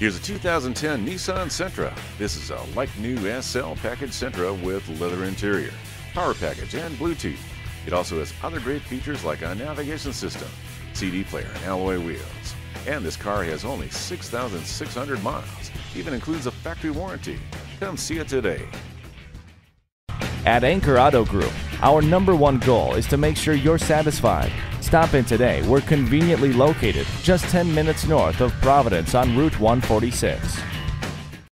Here's a 2010 Nissan Sentra. This is a like-new SL package Sentra with leather interior, power package, and Bluetooth. It also has other great features like a navigation system, CD player, and alloy wheels. And this car has only 6,600 miles. Even includes a factory warranty. Come see it today. At Anchor Auto Group, our #1 goal is to make sure you're satisfied. Stop in today. We're conveniently located just 10 minutes north of Providence on Route 146.